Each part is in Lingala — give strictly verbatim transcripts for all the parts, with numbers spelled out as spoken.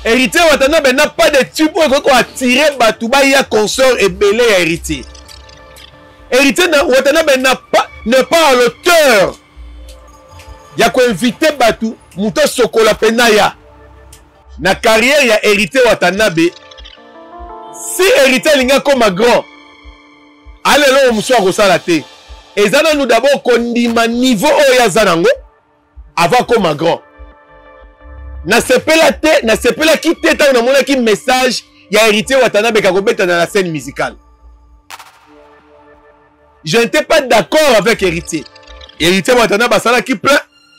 Héritier Watanabe n'a pas de tube pour attirer Batouba ya consort et belé héritier. Héritier Watanabe n'a pas n'est pas à l'auteur. Il y a quoi inviter Batou Mouto Sokola Penaya. Na carrière il y a héritier Watanabe. Si héritier linga comme grand. Allez là on soit rosalate. Et ça nous d'abord kondima niveau oya zanango avant comme grand. Na sepela te, na sepela ki te ta na mona ki message ya héritier Watanabe kakobeta dans la scène musicale. Je n'étais pas d'accord avec héritier. Héritier Watanabe sala ki plein.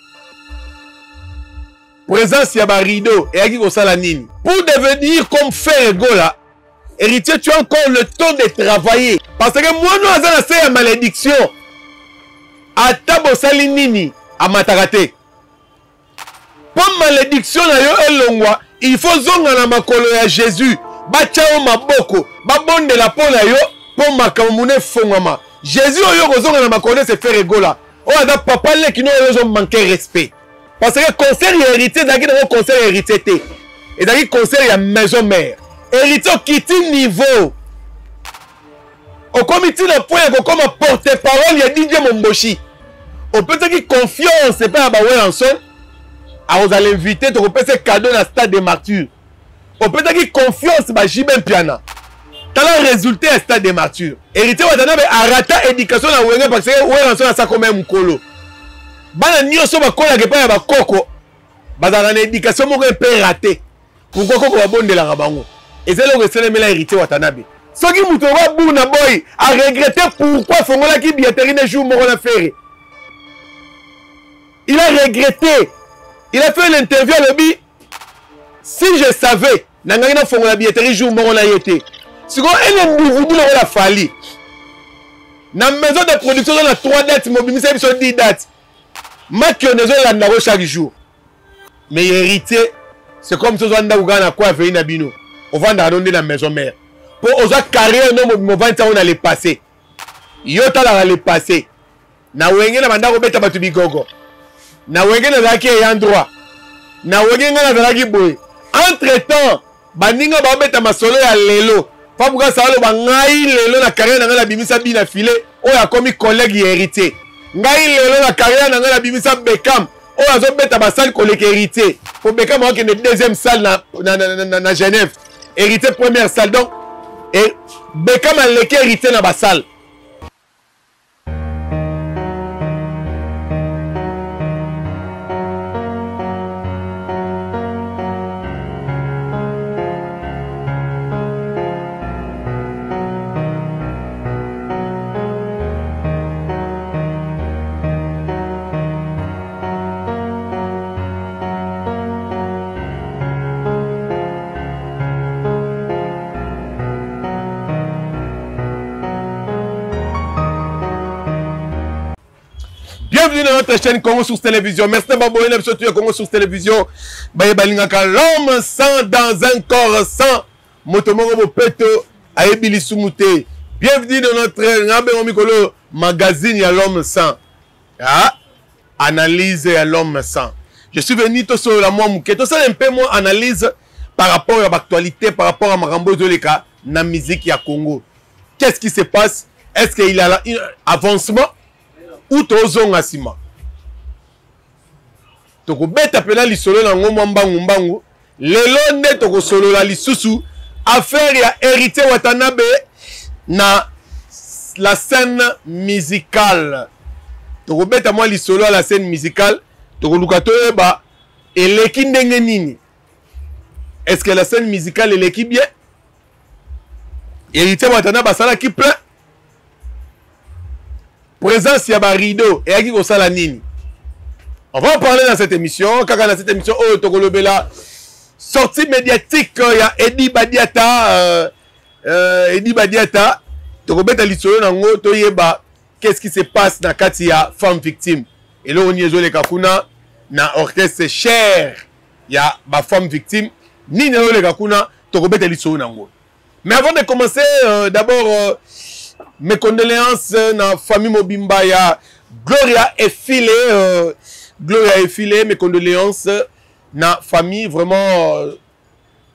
Présence ya ba rideau et aki ko sala nini. Pour devenir comme frère Gola, héritier tu as encore le temps de travailler parce que moi nous azana c'est ya malédiction. Atabo sali nini amatakate. Pour malédiction na yo elongwa, il faut zonga na makolo ya Jésus. Ba chao maboko, ba bonde la pona yo pour makamune fongama. Jésus oyo ko zonga na makolo c'est frère Gola. O ada papa le qui nous ont manqué respect. Parce que conseil héritier d'aki dans conseil héritier té. Et d'aki conseil ya maison mère. Héritier quitte niveau. Au comité le point ko comme porte-parole ya D J Momboshi. On peut dire confiance c'est pas à Bawelanson. À vous allez inviter tu peux faire cadeau dans le stade des martyrs. On peut dire confiance ba Jibem Piana. T'as le résultat au stade des martyrs. Héritier Watanabe a raté éducation na Wenge parce que Welanson a ça comme un mukolo. Bana nyoso ba kola ke pa ya ba koko. Bazana na éducation moko pe raté. Pourquoi koko ba bonde la bango. Et c'est là que c'est le héritier Watanabe. Soki muto ba buna boy a regretté pourquoi fongola ki billetterie ne joue moko na faire. Il a regretté. Il a fait l'interview à l'obbi. Si je savais, Nangana fongo la billetterie jour moro na yete. Si on un individu la fali. Na maison de production on a trois dates, mobilisé sur dix dates. Match on est là chaque jour. Mais héritier, c'est comme si on a Ougana quoi faire na bino. On va dans la maison mère. Pour osa carrière non mo vingt ans on allait passer. Yota la allait passer. Na wenge na banda ko beta batu bigogo. Na wenge na zaki ya droit. Na wenge na zaki boy. Entre temps, baninga ba beta masolo ya lelo. Fa buka salo ba ngai lelo na carrière na ngala bimisa bina filé. O ya komi collègue héritier. Ngai lelo na carrière na ngala bimisa Beckham. O azo beta ba salle collègue héritier. Pour Beckham on est deuxième salle na na na, na, na Genève. Héritier première salle donc et Beckham a leke héritier na ba salle. Bienvenue dans notre chaîne Congo Source Télévision. Merci de m'abonner à la Congo Source Télévision. L'homme sans dans un corps sans. Motomoro Peto Aebili Sumute. Bienvenue dans notre magazine à l'homme sans. Ah, analyse à l'homme sans. Je suis venu tout sur la moi mouké. Tout ça un peu moins analyse par rapport à l'actualité, par rapport à Marambo Zoleka, la musique à Congo. Qu'est-ce qui se passe? Est-ce qu'il y a un avancement? Ou tozong asima toko beta pena li solo na ngomba mbangu mbangu lelo nde toko solo la lisusu affaire ya héritier Watanabe na la scène musicale toko beta moi li solo la scène musicale toko luka toyeba eleki ndenge nini. Est-ce que la scène musicale eleki bien? Héritier Watanabe sala ki plein. Présence ya ba rideau et aki ko sala nini. On va en parler dans cette émission. Kaka dans cette émission oh tokolobela sortie médiatique ya Edi Badiata euh, euh, Edi Badiata tokobeta lisolo nango toyeba qu'est-ce qui se passe na kati ya femme victime. Et là on y ezole kakuna na orchestre cher ya ba femme victime ni na le kakuna tokobeta lisolo nango. Mais avant de commencer euh, d'abord euh, mes condoléances dans la famille Mobimba, il y a Gloria Effilé, euh, Gloria Effilé, mes condoléances dans la famille, vraiment, euh,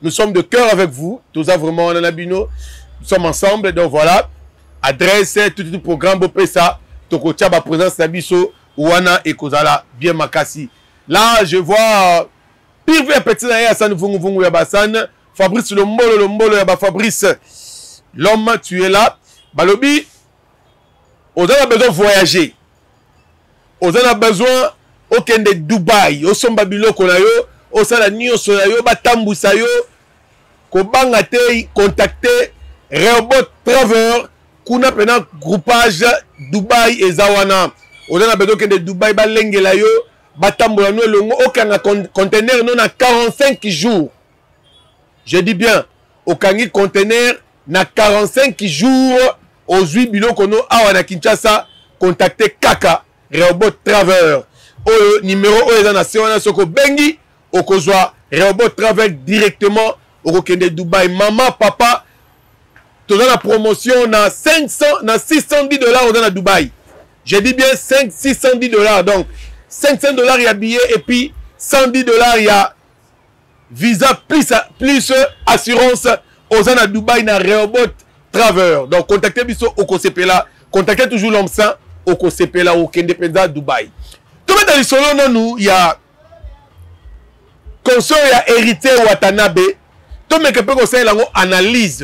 nous sommes de cœur avec vous. Tous vraiment on a bino. Nous sommes ensemble. Donc voilà. Adresse, tout le programme Bopesa. Toko Tchaba présence Nabiso. Ouana et Kozala. Bien Makasi. Là, je vois. Pire petit naïa San Vungu Vungu Yabasan. Fabrice Lombolo Lombolo Yaba Fabrice. L'homme, tu es là. Balobi. On a besoin de voyager. On a besoin. Aucun de Dubaï. Au son Babylone qu'on a eu. Au sein de la New Sonayo. Batambu Sayo. Kobanga te contacter. Rehoboth Travel. Kuna pena groupage Dubaï et Zawana. On a besoin de Dubaï. Balengela yo. Batambu la longo. Aucun conteneur. Non à quarante-cinq jours. Je dis bien. Aucun conteneur. Na quarante-cinq jours. Aux huit bilons qu'on a à Kinshasa. Contacter Kaka. Rehoboth Travel. Au numéro où les nations soko bengi au kozwa Rehoboth Travel directement au Kende Dubaï. Maman, papa, tu as la promotion na cinq cents, na six cent dix dollars dans la Dubaï. Je dis bien cinq, six cent dix dollars. Donc cinq cents dollars il y a billet et puis cent dix dollars il y a visa plus plus assurance aux à Dubaï na Rehoboth Travel. Donc contactez biso au Kosepela, contactez toujours l'homme saint au Kosepela au Kende Penza Dubaï. Tout le monde dans le salon, nous, il y a consort, il y a hérité Watanabe. Tout le monde qui peut conseiller l'angle analyse.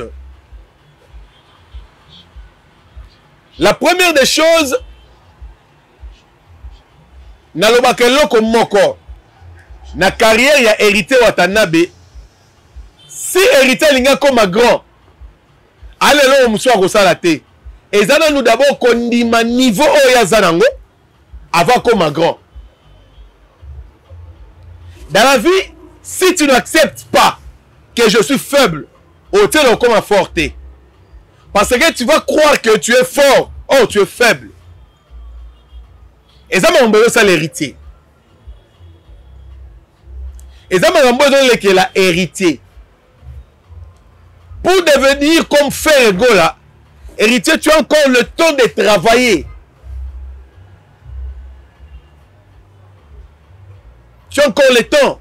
La première des choses, na lobakelo comme moko, na carrière il y a hérité Watanabe. Si hérité linga comme grand, allez là au monsieur à salate. Et ça nous d'abord qu'on dit ma niveau au yazanango. Avant comme grand. Dans la vie, si tu n'acceptes pas que je suis faible, au-delà comme un forté. Parce que tu vas croire que tu es fort, oh tu es faible. Et ça m'a besoin ça l'héritier. Et ça m'a besoin que la héritier. Pour devenir comme frère Gola, héritier, tu as encore le temps de travailler. Tu as encore le temps.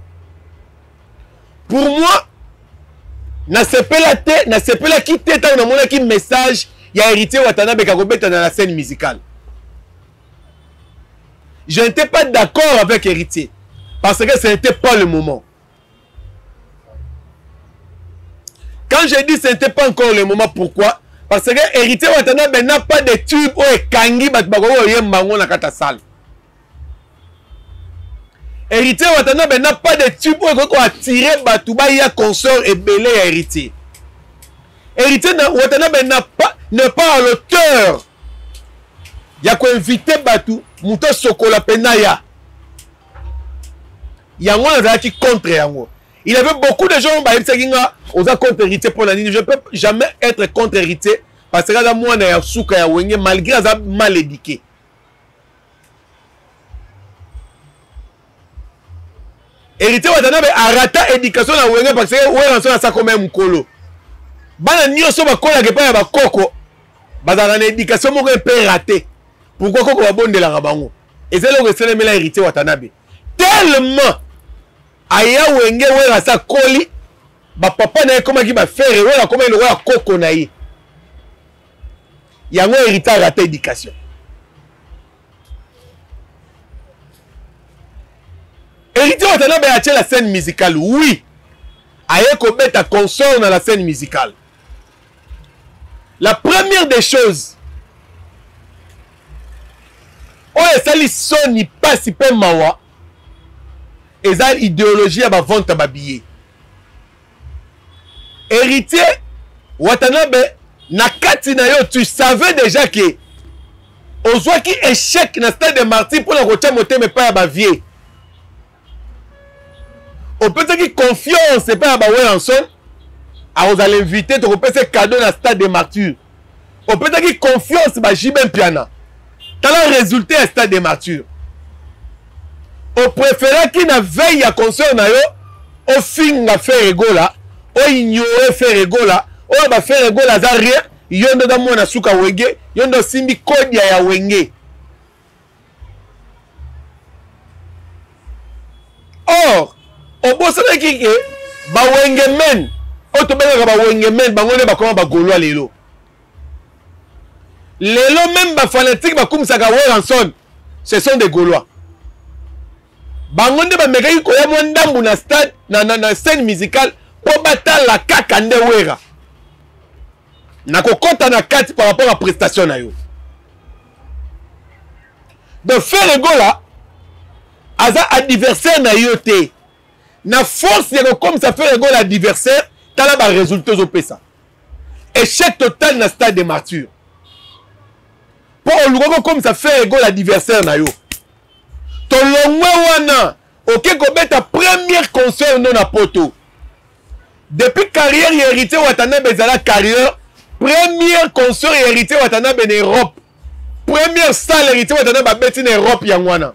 Pour moi, na sepela te, na sepela qui te ta na mona qui message, il y a hérité Watanabe Kakobeta dans la scène musicale. Je n'étais pas d'accord avec héritier parce que ce n'était pas le moment. Quand j'ai dit ce n'était pas encore le moment, pourquoi? Parce que héritier Watanabe n'a pas de tube ou kangi batbako yembango na kata salle. Héritier Watanabe n'a pas de tube pour attirer Batouba, il y a consort et belé à héritier. Héritier Watanabe n'a pas, n'est pas à l'auteur. Il y a quoi inviter Batou, Mouto Sokola Penaya. Il y a un qui contre Yango. Il y avait beaucoup de gens qui ont contre héritier pour la ligne. Je ne peux jamais être contre héritier parce que là, moi, je suis malgré ça mal éduqué. Hérité Watanabe a raté l'éducation na wenge parce que ouais on ça comme un kolo. Bana nyoso ba kola ke pa ya ba koko. Bazana na éducation moko pe raté. Pourquoi koko ba bondela ka bango? Et c'est là que c'est le hérité Watanabe. Tellement aya wenge ouais ça koli ba papa na comment qui ba faire ouais comment il ouais koko na yi. Yango hérité raté éducation. Héritier Watanabe a acheté la scène musicale, oui. Aye Kobet a consort dans la scène musicale. La première des choses, oh ça son ni pas si peu mawa, et ça idéologie à ma vente à ma billet. Héritier Watanabe na kati na yo, tu savais déjà que on voit qui échec na stade de martyr pour la route monter mais pas à ma vie. On peut dire que confiance, c'est pas à Bawelanson. On va l'inviter, on peut faire cadeau dans le stade des martyrs. On peut dire que confiance, c'est Jibem Piana. T'as le résultat à stade des martyrs. On préfère qu'il y ait veille à conscience, au fin à faire égola, au ignorer faire égola, au va faire égola, ça rien, il y a un monde à souka wenge, il y a un simbi kodi à wenge. Or, on peut se dire que ba wengemen oto benga ba wengemen bango ne bakoma ba golwa lelo lelo même ba fanatique ba kumsaka Weranson ce sont des Gaulois bango nde ba mekaki koya mo ndambu na stade na na, na scène musicale po batala kaka nde Wera na kokota na kati par rapport à prestation na yo de faire gola aza adversaire na yo te na force ya comme ça fait gola adversaire tala ba résultats au pesa échec total na stade de martyrs pour olugo comme ça fait gola adversaire na yo to longwe wana ok ko beta première concert non na poto depuis carrière hérité Watanabe bezala carrière première concert hérité Watanabe en Europe première salle hérité Watanabe beti en Europe yangwana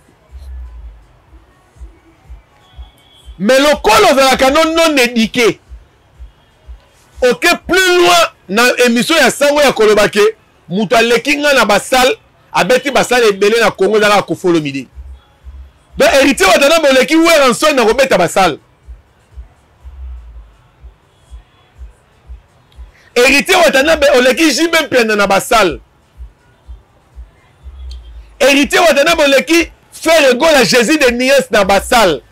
mais le col de la canon non édiqué ok plus loin na émission ya sango ya kolobake mutu alekinga na basal abeti basal ebele na Congo dala ko follow midi donc hérité Watanabe oleki Weranson na kobeta basal hérité Watanabe oleki Jimbe Mpiana na basal hérité Watanabe oleki faire go la Jésus de Niès na basal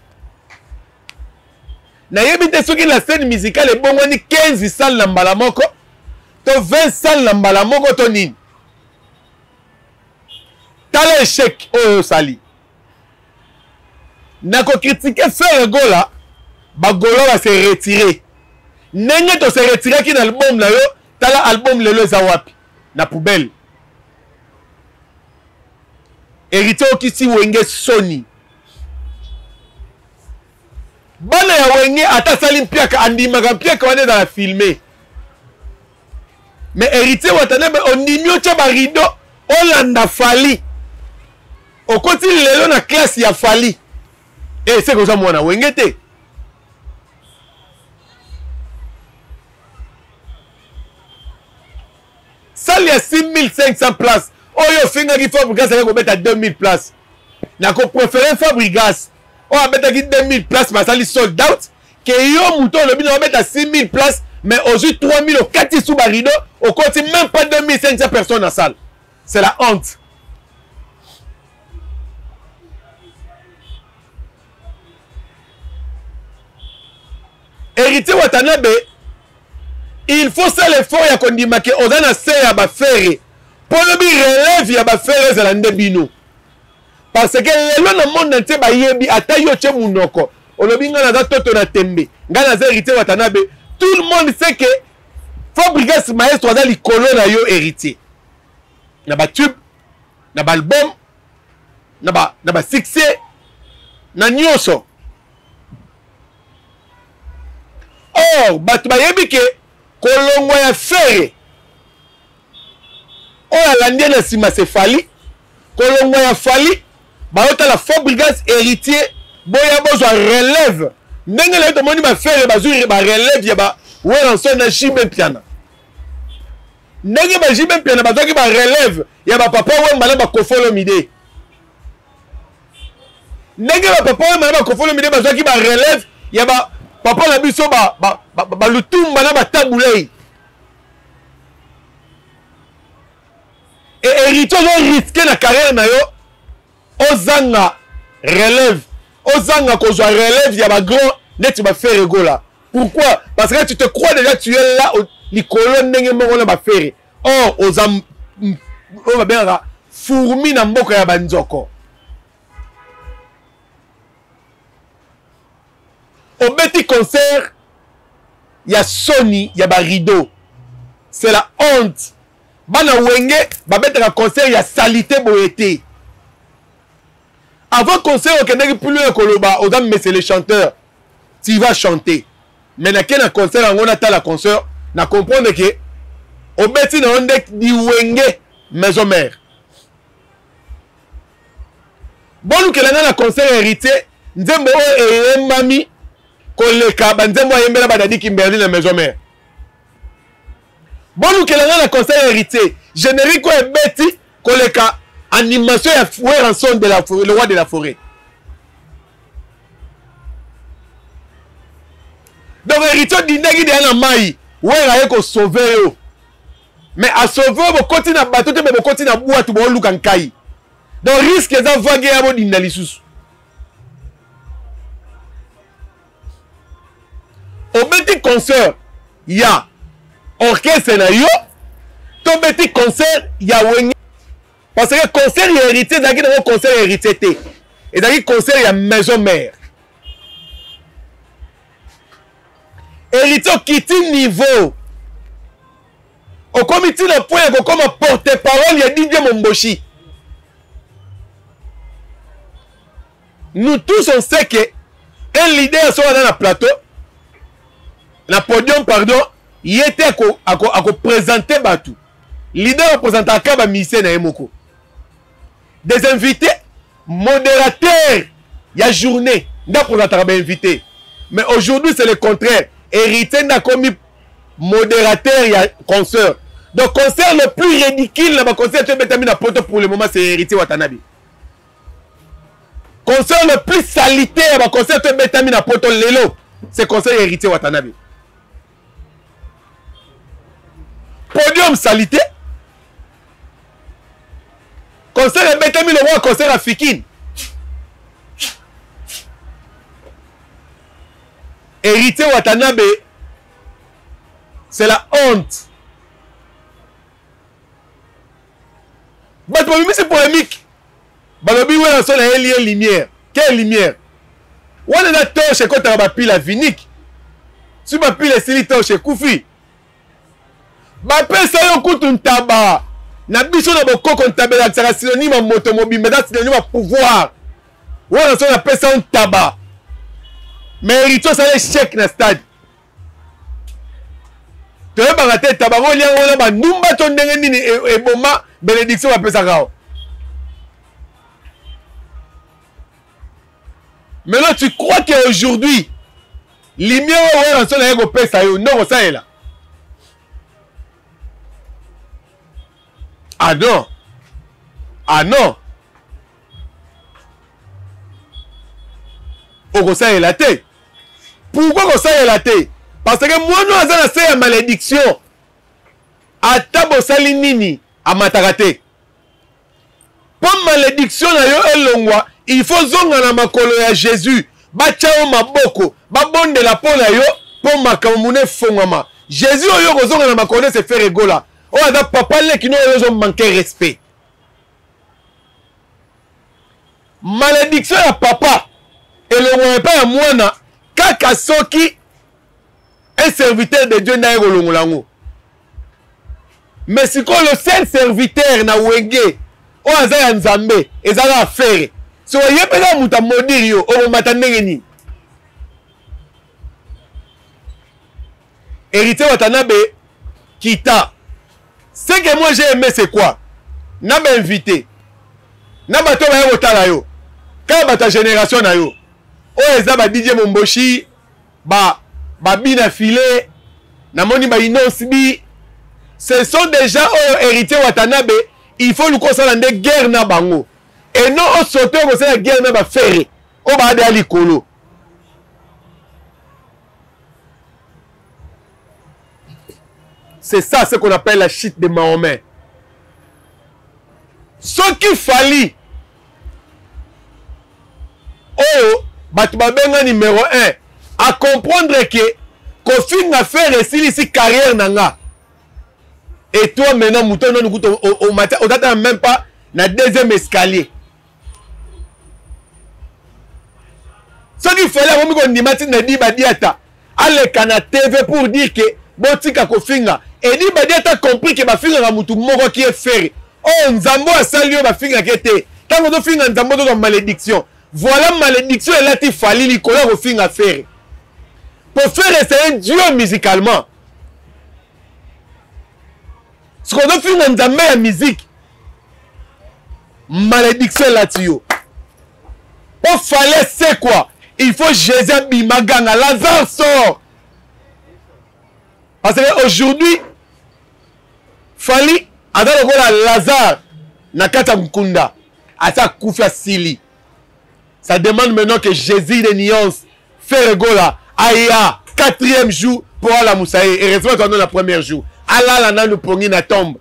na yebite soki la scène musicale ebongwani quinze salles na mbala moko to vingt salles na mbala moko to nini tala échec oyo sali na ko critiquer faire gola ba golo va se retirer ndenge to se retirer ki na album na yo tala album lelo eza wapi na poubelle hérité okisi wenge Sony bana ya wenge ata sali mpiaka andimaka mpiaka wane dans la filmer mais hérité Watanabe ondimi otia ba rideau olanda Fali okoti lelo na classe ya Fali et c'est comme mwana wenge te salle ya six mille cinq cents places oyo fingaki Fabregas avec kobeta deux mille places na ko préférer Fabregas o abetaki deux mille places basali sold out ke yo muto lobi na obeta six mille places mais aujourd'hui trois mille au kati sous barido au côté même pas deux mille cinq cents personnes en salle c'est la honte hérité Watanabe il faut ça l'effort ya kondima ke ozana se ya ba fere pour le bi relève ya ba fere za lande bino parce que lelo na monde entier ba yebi ata yo che munoko olobi nga na toto na tembe nga na hérité Watanabe tout le monde sait que Fabregas maestro za likolo na yo hérité na ba tube na ba album na ba na ba succès na nyonso or batu ba yebi ke kolongwa ya fere oyo alandi na nsima se Fali kolongwa ya Fali baotala Fabregas héritier boya bozwa relève ndenge lelo tomoni bafere bazwi ba relève ya ba Weranson na Jimbe Mpiana ndenge ba Jimbe Mpiana bazwaki ba relève ya ba papa Wemba na ba Kofolo Mide ndenge ba papa Wemba na ba Kofolo Mide bazwaki ba relève ya ba papa na biso ba ba ba, ba, ba lutumba na batabulei et hérité ozo risqué na carrière na yo ozanga relève ozanga kozwa relève ya ba grand neti ba faire gola pourquoi parce que tu te crois déjà tu es là likolo ndenge moko na ba faire oh ozam o ba benga fourmi na mboka ya banzoko au petit concert il y a Sony il y a ba rideau c'est la honte bana wenge ba betaka concert il y a salité boyete avant concert okendeki plus loin koloba odam mais c'est le chanteur tu vas chanter mais na kena concert ngona ta la concert na comprendre que au beti na onde di wenge maison mère bonu kelanga na concert hérité nzembo o e mami koleka banzembo ayembela badadi Kimberly na maison mère bonu kelanga na concert hérité générique o ebeti koleka animation ya Weranson de la forêt, le roi de la forêt Donc héritier dindaki de na mai wera yeko sauver yo mais à sauver bo koti na bateau te bo koti na boîte bo luka nkai donc risque eza vague ya bo dinda lisusu au petit concert ya orchestre na yo to petit concert ya wenge parce que concert ya héritier daki na concert ya héritier te et daki concert ya maison mère héritier kiti niveau au comité le point comme porte-parole ya Didier Momboshi. Nous tous on sait que un leader soit dans le plateau, na podium pardon, il était à à à présenter Batou. Leader représente à Kaba Missé na Emoko. Des invités, modérateurs, il y a journée, n'a présenté bien invité. Mais aujourd'hui c'est le contraire. Héritier n'a commis modérateur, il y a concert. Donc concert le plus ridicule, là, concert tu mets na poto pour le moment c'est Héritier Watanabe. Concert le plus salitaire, bah concert tu mets na poto lelo, c'est concert Héritier Watanabe. Podium salité. Concert le betami le roi concert à Fikine. Héritier Watanabe, c'est la honte. Bah, c'est polémique. Bah, le but, c'est la lumière. Quelle lumière? On a la torche quand on a pile la vinique. Si on a pile la torche, Koufi. Bah, ça y est, on coûte un tabac. Na biso na boko kon tabac, c'est synonyme à motomobile, mais c'est synonyme à pouvoir. On a ça un tabac. Mais héritier, ça est chèque na stade. Tu veux pas rater tabac, on y a un numba ton dengue et boma bénédiction à Pesarao. Mais là, tu crois qu'aujourd'hui, l'imier on a son ego pesa yo, non, ça est là. Ah non. Ah non. Au ça est la tête. Pourquoi ça est la tête? Parce que moi, nous avons fait une malédiction. À tabo salinini, à matarate. Pour malédiction, il faut zonga na makolo ya Jésus. Bachao maboko. Babonde la pona yo. Pour makamune fongama. Jésus, yo zonga na makolo se fait rigola. Oh, ada papa le qui nous manqué respect. Malédiction à papa. Et le roi à moi, kaka soki un serviteur de Dieu n'a pas. Mais si quand le seul serviteur na wenge o azaya nzambe ezala affaire so yepela muta modiri yo o matandenge ni Héritier Watanabe kita. Ce que moi j'ai aimé c'est quoi? Na ba invité. Na ba to ba yo tala yo. Ka ba ta génération na yo. O eza ba Didier Momboshi ba ba bina filé na moni ba inosbi. Ce sont déjà oh, Héritier Watanabe, il faut nous concernant des guerres na bango. Et non au sauter au la guerre na ba ferré. O ba de alikolo. C'est ça ce qu'on appelle la chute de Mahomet. Ce qu'il fallait oh Batubabenga numéro un à comprendre que Kofi n'a fait réussir ici carrière nanga. Et toi maintenant mouton non nous au matin au data même pas na deuxième escalier. Ce qu'il fallait on me dit Martin na dit badiata aller kana T V pour dire que botika Kofinga et dit badiata compris que ba finga na mutu moko qui est ferré. Oh nzambo asalio ba finga qui était tant que finga nzambo de malédiction. Voilà malédiction et là tu fallait Nicolas Kofinga ferré. Pour faire c'est un duo musicalement. Ce qu'on a fait dans la musique, malédiction là-dessus. Pour fallait c'est quoi? Il faut Jésus Bimaganga. Lazare sort. Parce qu'aujourd'hui, fallait attendre Lazare Nakata Mukunda. Asa Koufia Sili. Ça demande maintenant que Jésus de nuances fait rigola. Aïe, quatrième jour pour la moussaïe. Et heureusement, tu as donné le premier jour. Allah la nanu pongi na tombe.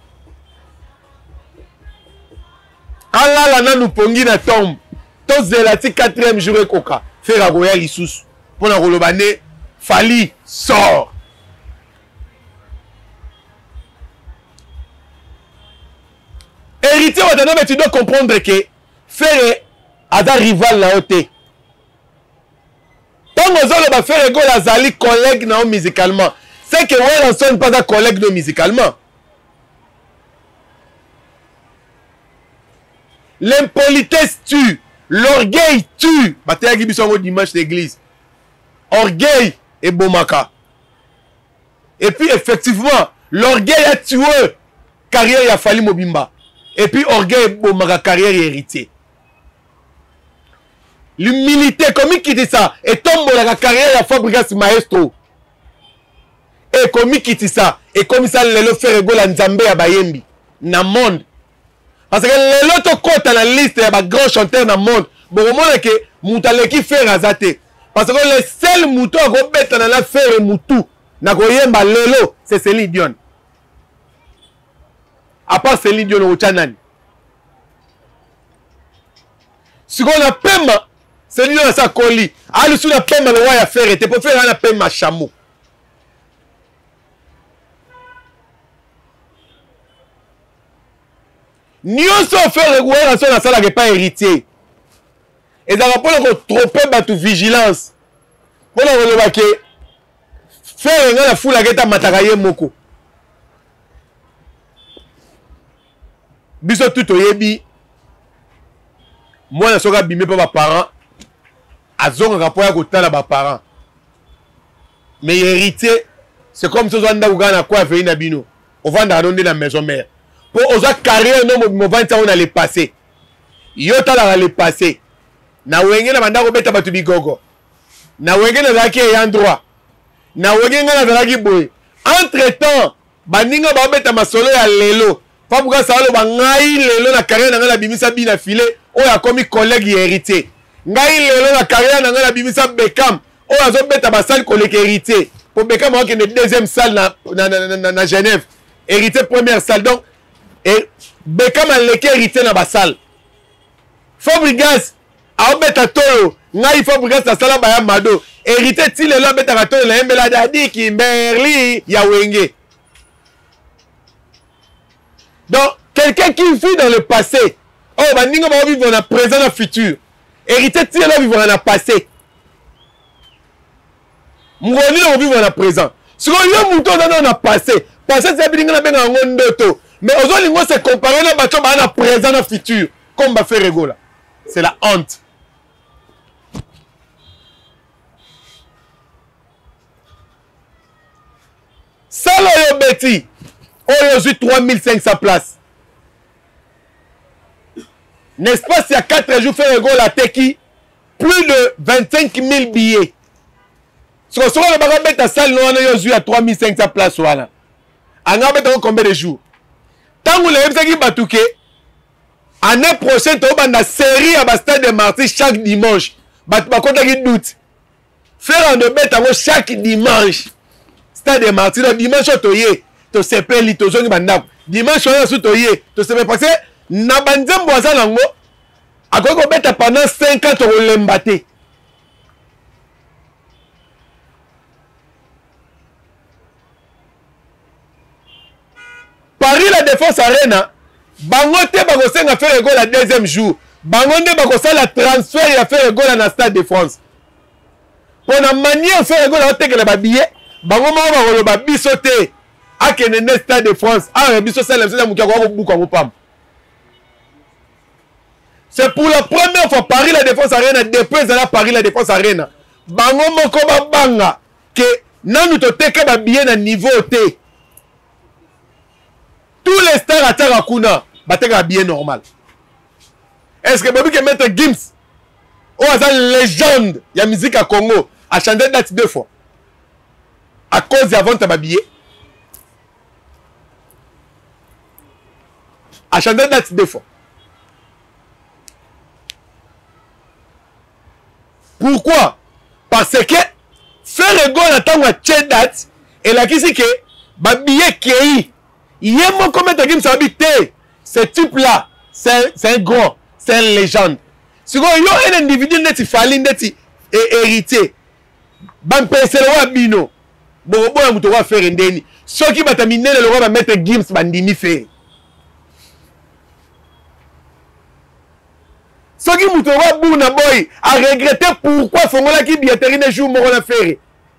Allah la nanu pongi na tombe. Tous zelati quatrième jour et coca. Faire à Royal Issous. Pour la rolobane, Fali sort. Héritier, mais tu dois comprendre que faire à un rival là haute. Tant que vous allez faire égale à Zali collègue non musicalement. C'est que vous ne sonne pas un collègue non musicalement. L'impolitesse tue. L'orgueil tue. Bataille qui sont au dimanche d'église. Orgueil et bomaka. Et puis effectivement, l'orgueil a tué carrière il a fallu Mobimba. Et puis orgueil et bomaka carrière et héritier. L'humilité, comment il quitte ça? Et tombe la carrière il a Fabrice Maestro. Et comment il quitte ça? Et comme ça le faire égale à Nzambe à Bayembi. Dans le monde. Parce que les autres côté dans la liste, il y a des grands chanteurs dans le monde. Bon, au moment que Moutale qui fait Razate. Parce que le seul mouton qui est dans la faire Moutou, c'est Céline Dion. À part Céline Dion au Tchanan. Ce qu'on a pema, Céline Dion a sa colis. Ah, le sou la pema, le roi a fait, et pour faire un pema chameau. Nyonso fait régulation dans ça n'est pas héritier. Et ça va pas tromper battu vigilance. Pour le que faire la foule à geta matakaye moko. Biso tout oyebi. Moi na soka bimé pas mes parents. Azonga rapport à côté na ba parents. Mais héritier, c'est comme si on a na quoi faire na bino. On va dans la maison mère. Pour osa carrière non mo vanta on allait passer. Yota la allait passer. Na wenge na banda ko beta batu bigogo. Na wenge na zaki ya droit. Na wenge na zaki boy. Entre temps, baninga ba beta masolo ya lelo. Fa buka salo ba ngai lelo na carrière na ngala bimisa bina filé. O ya komi collègue héritier. Ngai lelo na carrière na ngala bimisa Beckham. O ya zo beta ba salle collègue héritier. Pour Beckham on est deuxième salle na na na, na, na Genève. Héritier première salle donc et Beckham a l'équipe héritier dans la salle. Fabregas a obéta tolo. Ngai Fabregas la salle ba ya mado. Héritier ti le lo beta tolo la mbela dadi ki Merli ya wenge. Donc quelqu'un qui vit dans le passé. Oh ba ninga ba vivre dans le présent dans le futur. Héritier ti le vivre dans le passé. Ngoni le vivre dans le présent. Si on yo mouton dans le passé, passé c'est bien na benga ngondoto. Mais aujourd'hui, moi, c'est comparé à bateau à présent, à futur. Comme va faire Rego là. C'est la honte. Ça, là, yo Betty. Aujourd'hui, trois mille cinq cents places. N'est-ce pas, s'il y a quatre jours, faire Rego la Teki, plus de vingt-cinq mille billets. Si on se voit le bagage à salle, on a aujourd'hui à trois mille cinq cents places. Voilà. On a combien de jours? Tant que vous avez l'année prochaine, tu as une série à Stade de Martyrs chaque dimanche. Tu as un doute. Faire un bête chaque dimanche. Stade de Martyrs, le dimanche, tu as un sepel, tu as un dimanche, tu as un sepel. Tu sais parce que na banzem boisa nango akoko beta pendant cinq ans tu l'embaté. Paris la Défense Arena, bango te bako senga faire goal la deuxième jour. Bango te bako sala la transfert ya faire goal na Stade de France. Pour la manière faire goal la teke la billet, bango ma ba ko ba bisoté akene ne Stade de France. Ah biso sala la mukia ko buka ko pam. C'est pour la première fois Paris la Défense Arena depuis la Paris la Défense Arena. Bango moko ba banga que nanu to teke ba billet na niveau T. Tous les stars à Tarakuna, battent bien normal. Est-ce que Bobby peut mettre Gims, oh, c'est une légende, il y a musique à Congo, a chanté date deux fois. À cause d'avant ta billet. A chanté date deux fois. Pourquoi? Parce que faire ego na tango a date et la kisi ke ba billet kei yemo comme ta game ça habite ce type là c'est c'est un grand c'est une légende si go yo un individu neti fali neti et héritier ban penselo wa bino bo bo muto wa faire ndeni soki bataminene le ba mettre Gims bandini fait soki muto wa buna boy a regretter pourquoi fongola ki billetterie ne jour moko na faire.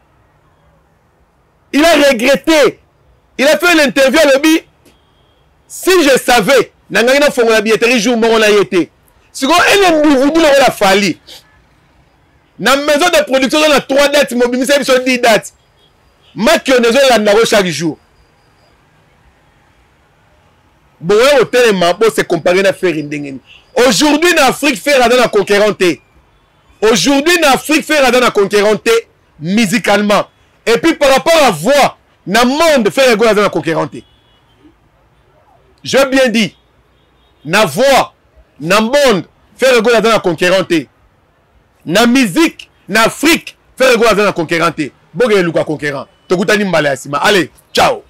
Il a regretté. Il a fait une interview à l'obbi. Si je savais, nangaki na fongola billetterie jour moko na yete. Si go un individu le la fali. Na maison de production dans la trois dates mobilisé sur dix dates. Makionezo la naro chaque jour. Bon, hôtel Mambo c'est comparé à faire indengeni. Aujourd'hui en Afrique faire dans la conquérante. Aujourd'hui en Afrique faire dans la conquérante musicalement. Et puis par rapport à voix, dans le monde faire dans la conquérante. Je bien dit, dans la voix, dans le monde faire dans la conquérante. Dans la musique, en Afrique faire dans la conquérante. Bon, il y a un conquérant. Allez, ciao.